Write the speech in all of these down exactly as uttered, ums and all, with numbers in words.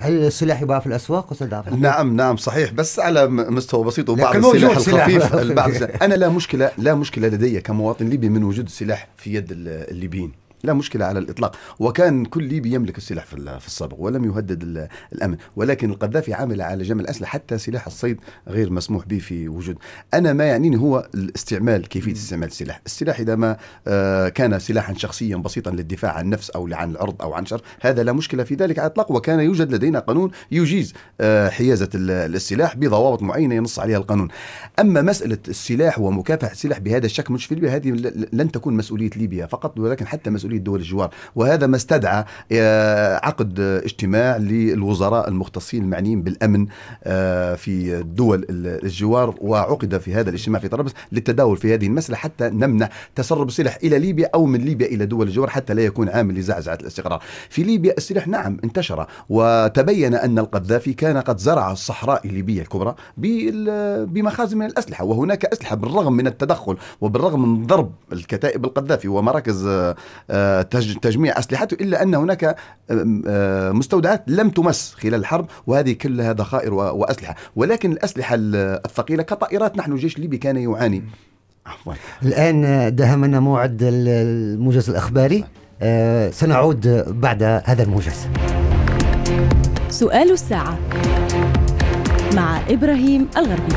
هل السلاح يباع في الأسواق أستاذ عبد الحفيظ؟ نعم نعم صحيح، بس على مستوى بسيط، وبعض السلاح الخفيف البعض. أنا لا مشكلة لا مشكلة لدي كمواطن ليبي من وجود السلاح في يد الليبيين، لا مشكلة على الإطلاق، وكان كل ليبي يملك السلاح في السابق ولم يهدد الأمن، ولكن القذافي عامل على جميع الأسلحة، حتى سلاح الصيد غير مسموح به في وجود. أنا ما يعنيني هو الاستعمال، كيفية استعمال السلاح. السلاح إذا ما كان سلاحا شخصيا بسيطا للدفاع عن النفس أو عن العرض أو عن شر، هذا لا مشكلة في ذلك على الإطلاق، وكان يوجد لدينا قانون يجيز حيازة السلاح بضوابط معينة ينص عليها القانون. أما مسألة السلاح ومكافحة السلاح بهذا الشكل مش في ليبيا، هذه لن تكون مسؤولية ليبيا فقط، ولكن حتى مسؤولية دول الجوار، وهذا ما استدعى عقد اجتماع للوزراء المختصين المعنيين بالأمن في دول الجوار، وعقد في هذا الاجتماع في طرابلس للتداول في هذه المسألة حتى نمنع تسرب السلاح إلى ليبيا أو من ليبيا إلى دول الجوار، حتى لا يكون عامل لزعزعة الاستقرار. في ليبيا السلاح نعم انتشر، وتبين أن القذافي كان قد زرع الصحراء الليبية الكبرى بمخازن من الأسلحة، وهناك أسلحة بالرغم من التدخل وبالرغم من ضرب الكتائب القذافي ومراكز تجميع أسلحته، إلا أن هناك مستودعات لم تمس خلال الحرب، وهذه كلها ذخائر وأسلحة. ولكن الأسلحة الثقيلة كطائرات، نحن الجيش الليبي كان يعاني. عفوا. الآن دهمنا موعد الموجز الأخباري، أه سنعود بعد هذا الموجز. سؤال الساعة مع إبراهيم الغربي.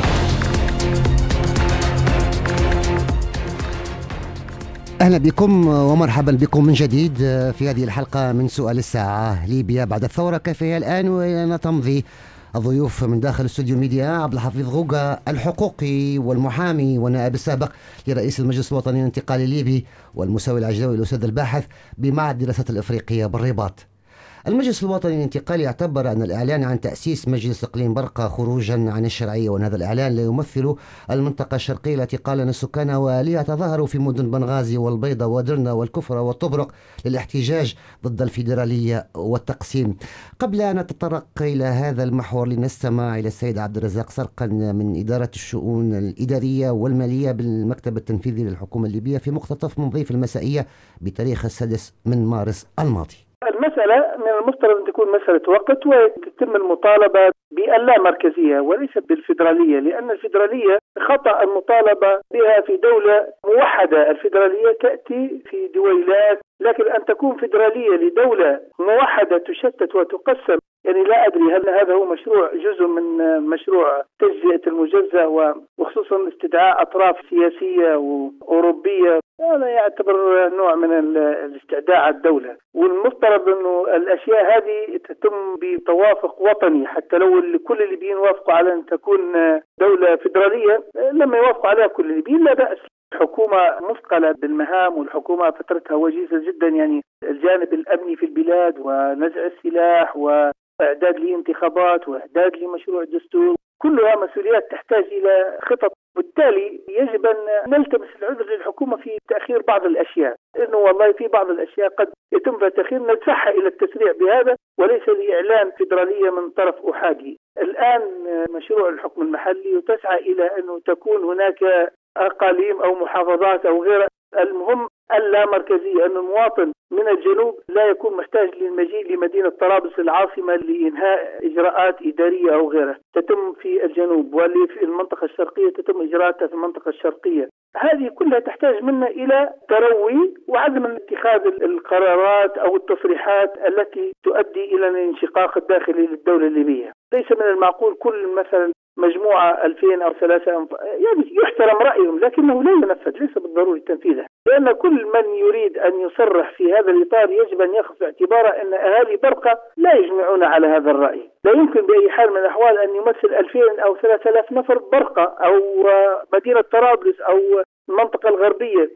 أهلا بكم ومرحبا بكم من جديد في هذه الحلقة من سؤال الساعة. ليبيا بعد الثورة كيف هي الآن وأين تمضي؟ الضيوف من داخل استوديو ميديا: عبد الحفيظ غوغا الحقوقي والمحامي والنائب السابق لرئيس المجلس الوطني الانتقالي الليبي، والمساوي العجلوي الأستاذ الباحث بمعهد الدراسات الإفريقية بالرباط. المجلس الوطني الانتقالي اعتبر أن الإعلان عن تأسيس مجلس إقليم برقة خروجا عن الشرعية، وأن هذا الإعلان لا يمثل المنطقة الشرقية التي قال أن سكانها وأهلها تظاهروا في مدن بنغازي والبيضة ودرنا والكفرة والطبرق للاحتجاج ضد الفيدرالية والتقسيم. قبل أن نتطرق إلى هذا المحور لنستمع إلى السيد عبد الرزاق سرقا من إدارة الشؤون الإدارية والمالية بالمكتب التنفيذي للحكومة الليبية في مقتطف من ضيف المسائية بتاريخ السادس من مارس الماضي. المسألة من المفترض أن تكون مسألة وقت، وتتم المطالبة باللامركزية وليس بالفيدرالية، لأن الفيدرالية خطأ المطالبة بها في دولة موحدة. الفيدرالية تأتي في دويلات، لكن أن تكون فيدرالية لدولة موحدة تشتت وتقسم، يعني لا أدري هل هذا هو مشروع جزء من مشروع تجزئة المجزأ، وخصوصا استدعاء أطراف سياسية وأوروبية. هذا يعتبر نوع من الاستعداء على الدولة، والمفترض أنه الأشياء هذه تتم بتوافق وطني، حتى لو كل الليبيين وافقوا على أن تكون دولة فيدرالية، لما يوافقوا عليها كل الليبيين لا بأس. الحكومة مثقلة بالمهام، والحكومة فترتها وجيزة جدا، يعني الجانب الأمني في البلاد ونزع السلاح وإعداد لانتخابات وإعداد لمشروع دستور، كلها مسؤوليات تحتاج إلى خطط. بالتالي يجب أن نلتمس العذر للحكومة في تأخير بعض الأشياء، إنه والله في بعض الأشياء قد يتم فيها تأخير، ندفعها إلى التسريع بهذا وليس لإعلان فيدرالية من طرف أحادي. الآن مشروع الحكم المحلي وتسعى إلى أنه تكون هناك أقاليم أو محافظات أو غيرها. المهم اللامركزية، أن المواطن من الجنوب لا يكون محتاج للمجيء لمدينة طرابلس العاصمة لإنهاء إجراءات إدارية أو غيرها تتم في الجنوب، واللي في المنطقة الشرقية تتم إجراءاتها في المنطقة الشرقية. هذه كلها تحتاج منا إلى تروي وعدم من اتخاذ القرارات أو التصريحات التي تؤدي إلى الانشقاق الداخلي للدولة الليبية. ليس من المعقول كل مثلا مجموعة ألفين أو ثلاثة أنف... يعني يحترم رأيهم لكنه لا ينفذ، ليس بالضروري تنفيذه، لأن كل من يريد أن يصرح في هذا الإطار يجب أن يأخذ في اعتباره أن أهالي برقة لا يجمعون على هذا الرأي. لا يمكن بأي حال من الأحوال أن يمثل ألفين أو ثلاثة آلاف نفر برقة أو مدينة طرابلس أو المنطقة الغربية.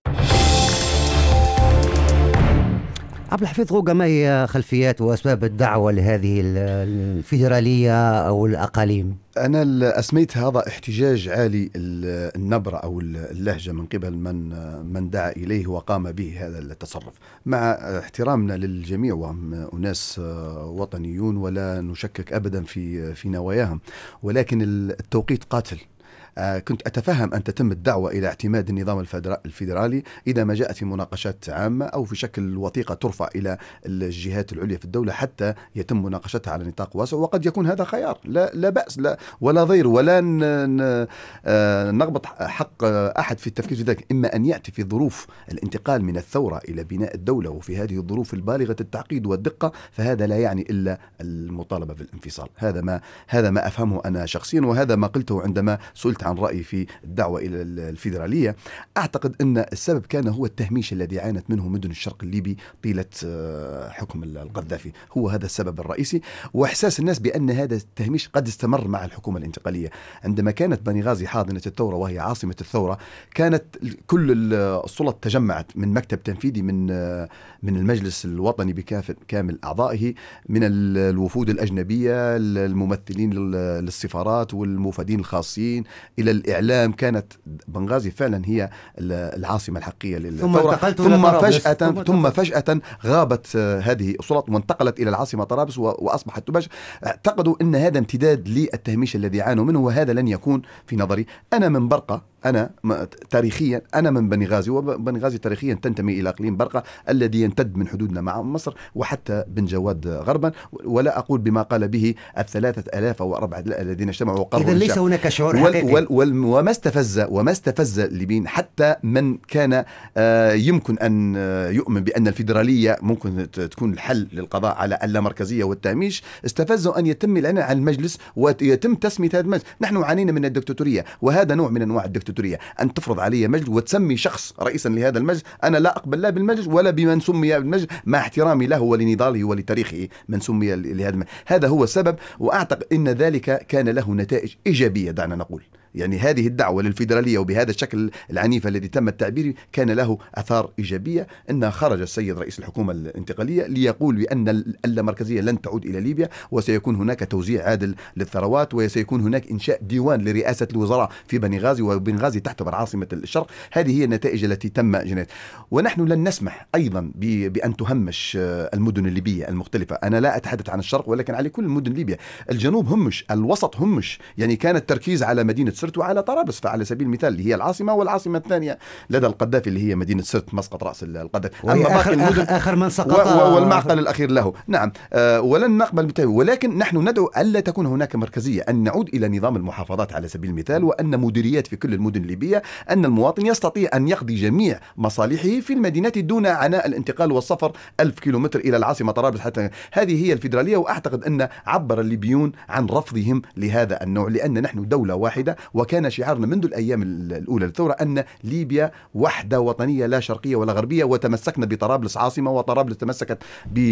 عبد الحفيظ غوغا، ما هي خلفيات وأسباب الدعوة لهذه الفيدرالية أو الأقاليم؟ أنا أسميت هذا احتجاج عالي النبرة أو اللهجة من قبل من من دعا إليه وقام به هذا التصرف، مع احترامنا للجميع وهم أناس وطنيون ولا نشكك أبدا في في نواياهم، ولكن التوقيت قاتل. آه كنت أتفهم أن تتم الدعوة إلى اعتماد النظام الفيدرالي إذا ما جاءت في مناقشات عامة أو في شكل وثيقة ترفع إلى الجهات العليا في الدولة حتى يتم مناقشتها على نطاق واسع، وقد يكون هذا خيار، لا, لا بأس، لا ولا ضير، ولا نغبط حق أحد في التفكير في ذلك. إما أن يأتي في ظروف الانتقال من الثورة إلى بناء الدولة وفي هذه الظروف البالغة التعقيد والدقة، فهذا لا يعني إلا المطالبة بالانفصال. هذا ما هذا ما أفهمه أنا شخصيا، وهذا ما قلته عندما سئلت عن رأيي في الدعوة إلى الفيدرالية. أعتقد أن السبب كان هو التهميش الذي عانت منه مدن الشرق الليبي طيلة حكم القذافي، هو هذا السبب الرئيسي، وإحساس الناس بأن هذا التهميش قد استمر مع الحكومة الانتقالية. عندما كانت بنغازي حاضنة الثورة وهي عاصمة الثورة، كانت كل السلطات تجمعت من مكتب تنفيذي من من المجلس الوطني بكامل أعضائه، من الوفود الأجنبية، الممثلين للسفارات والموفدين الخاصين، إلى الإعلام. كانت بنغازي فعلا هي العاصمة الحقيقية للثورة. ثم فجأة ثم فجأة غابت هذه السلطات وانتقلت إلى العاصمة طرابلس وأصبحت تباش. اعتقدوا أن هذا امتداد للتهميش الذي عانوا منه، وهذا لن يكون في نظري. أنا من برقة، أنا تاريخيا أنا من بنغازي، وبنغازي تاريخيا تنتمي إلى إقليم برقة الذي يمتد من حدودنا مع مصر وحتى بن جواد غربا، ولا أقول بما قال به الثلاثة آلاف أو أربعة الذين اجتمعوا وقرروا. إذا ليس هناك شعور حقيقي. وال وال وما استفز وما استفز الليبيين، حتى من كان آه يمكن أن يؤمن بأن الفيدرالية ممكن تكون الحل للقضاء على اللامركزية والتهميش، استفزوا أن يتم الإعلان عن المجلس ويتم تسمية هذا المجلس. نحن عانينا من الدكتاتورية، وهذا نوع من أنواع الدكتاتورية، أن تفرض علي مجلس وتسمي شخص رئيسا لهذا المجلس. أنا لا أقبل لا بالمجلس ولا بمن سمي بالمجلس، مع احترامي له ولنضاله ولتاريخه من سمي لهذا المجلس. هذا هو السبب، وأعتقد أن ذلك كان له نتائج إيجابية. دعنا نقول يعني هذه الدعوة للفيدرالية وبهذا الشكل العنيف الذي تم التعبير كان له أثار إيجابية. أن خرج السيد رئيس الحكومة الانتقالية ليقول بأن اللامركزية لن تعود إلى ليبيا، وسيكون هناك توزيع عادل للثروات، وسيكون هناك إنشاء ديوان لرئاسة الوزراء في بنغازي، وبنغازي تعتبر عاصمة الشرق. هذه هي النتائج التي تم جنيت. ونحن لن نسمح أيضا بأن تهمش المدن الليبية المختلفة. أنا لا أتحدث عن الشرق، ولكن على كل مدن ليبيا. الجنوب همش، الوسط همش، يعني كان التركيز على مدينة سرت وعلى طرابلس، فعلى سبيل المثال اللي هي العاصمة، والعاصمة الثانية لدى القذافي اللي هي مدينة سرت مسقط رأس القذافي. أما باقي المدن آخر من سقط والمعقل الأخير له. نعم، آه ولن نقبل بالتالي. ولكن نحن ندعو ألا تكون هناك مركزية، أن نعود إلى نظام المحافظات على سبيل المثال، وأن مديريات في كل المدن الليبية، أن المواطن يستطيع أن يقضي جميع مصالحه في المدينة دون عناء الانتقال والسفر ألف كيلومتر إلى العاصمة طرابلس. حتى هذه هي الفيدرالية. وأعتقد أن عبر الليبيون عن رفضهم لهذا النوع، لأن نحن دولة واحدة، وكان شعارنا منذ الأيام الأولى للثورة أن ليبيا وحدة وطنية لا شرقية ولا غربية، وتمسكنا بطرابلس عاصمة، وطرابلس تمسكت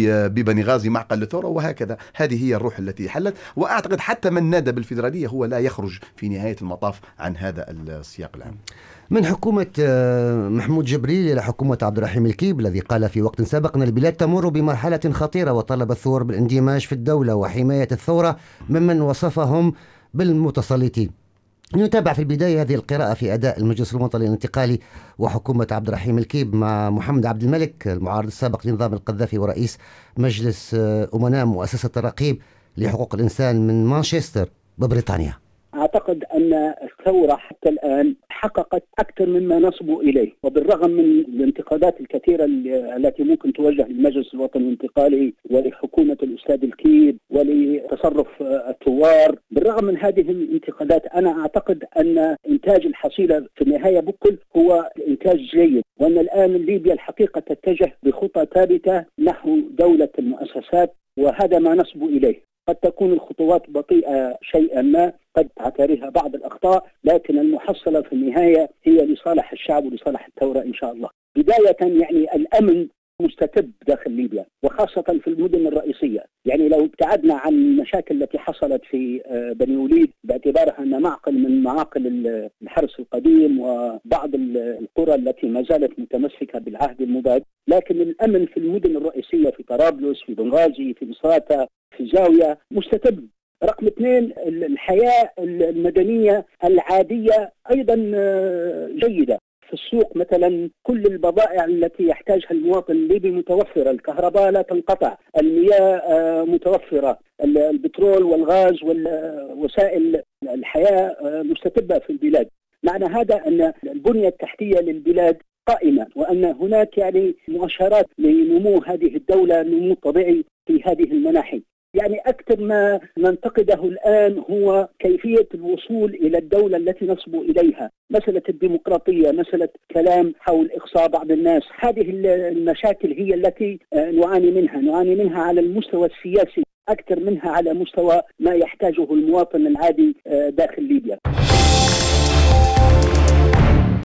ببنغازي معقل للثورة، وهكذا. هذه هي الروح التي حلت. وأعتقد حتى من نادى بالفيدرالية هو لا يخرج في نهاية المطاف عن هذا السياق العام. من حكومة محمود جبريل إلى حكومة عبد الرحيم الكيب، الذي قال في وقت سابق أن البلاد تمر بمرحلة خطيرة، وطلب الثور بالاندماج في الدولة وحماية الثورة ممن وصفهم بالمتسلطين. نتابع في البداية هذه القراءة في أداء المجلس الوطني الانتقالي وحكومة عبد الرحيم الكيب مع محمد عبد الملك، المعارض السابق لنظام القذافي ورئيس مجلس أمناء مؤسسة الرقيب لحقوق الإنسان من مانشستر ببريطانيا. أعتقد أن الثورة حتى الآن حققت أكثر مما نصبوا إليه، وبالرغم من الانتقادات الكثيرة التي ممكن توجه للمجلس الوطني الانتقالي ولحكومة الأستاذ الكيب ولتصرف الثوار، بالرغم من هذه الانتقادات أنا أعتقد أن إنتاج الحصيلة في النهاية بكل هو إنتاج جيد، وأن الآن ليبيا الحقيقة تتجه بخطى ثابتة نحو دولة المؤسسات، وهذا ما نصب إليه. قد تكون الخطوات بطيئة شيئا ما، قد تعتريها بعض الأخطاء، لكن المحصلة في النهاية هي لصالح الشعب ولصالح الثورة إن شاء الله. بداية يعني الأمن مستتب داخل ليبيا، وخاصة في المدن الرئيسية. يعني لو ابتعدنا عن المشاكل التي حصلت في بني وليد باعتبارها أنها معقل من معاقل الحرس القديم وبعض القرى التي ما زالت متمسكة بالعهد المباد، لكن الأمن في المدن الرئيسية في طرابلس، في بنغازي، في مصراتة، في الزاوية مستتب. رقم اثنين، الحياة المدنية العادية أيضا جيدة. في السوق مثلا كل البضائع التي يحتاجها المواطن الليبي متوفرة، الكهرباء لا تنقطع، المياه متوفرة، البترول والغاز والوسائل الحياة مستتبة في البلاد. معنى هذا أن البنية التحتية للبلاد قائمة، وأن هناك يعني مؤشرات لنمو هذه الدولة، نمو طبيعي في هذه المناحي. يعني أكثر ما ننتقده الآن هو كيفية الوصول إلى الدولة التي نصب إليها، مسألة الديمقراطية، مسألة كلام حول إقصاء بعض الناس. هذه المشاكل هي التي نعاني منها نعاني منها على المستوى السياسي أكثر منها على مستوى ما يحتاجه المواطن العادي داخل ليبيا.